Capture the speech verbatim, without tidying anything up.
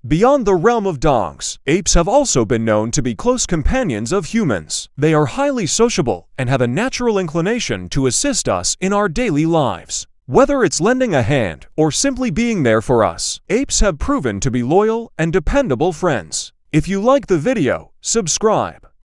Beyond the realm of dogs, apes have also been known to be close companions of humans. They are highly sociable and have a natural inclination to assist us in our daily lives. Whether it's lending a hand or simply being there for us, apes have proven to be loyal and dependable friends. If you like the video, subscribe.